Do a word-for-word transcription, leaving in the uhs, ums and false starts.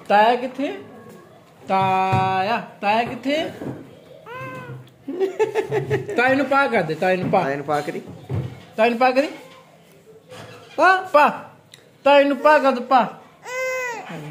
ਤਾਇਆ ਕਿੱਥੇ? ਤਾਇਆ ਤਾਇਆ ਕਿੱਥੇ? ਤਾਇਆ ਨੂੰ ਪਾ ਕਰ ਦੇ, ਤਾਇਆ ਨੂੰ ਪਾ, ਤਾਇਆ ਨੂੰ ਪਾ ਕਰੀ, ਤਾਇਆ ਨੂੰ ਪਾ ਕਰੀ, ਪਾ ਪਾ, ਤਾਇਆ ਨੂੰ ਪਾ ਕਰ ਦੇ, ਪਾ।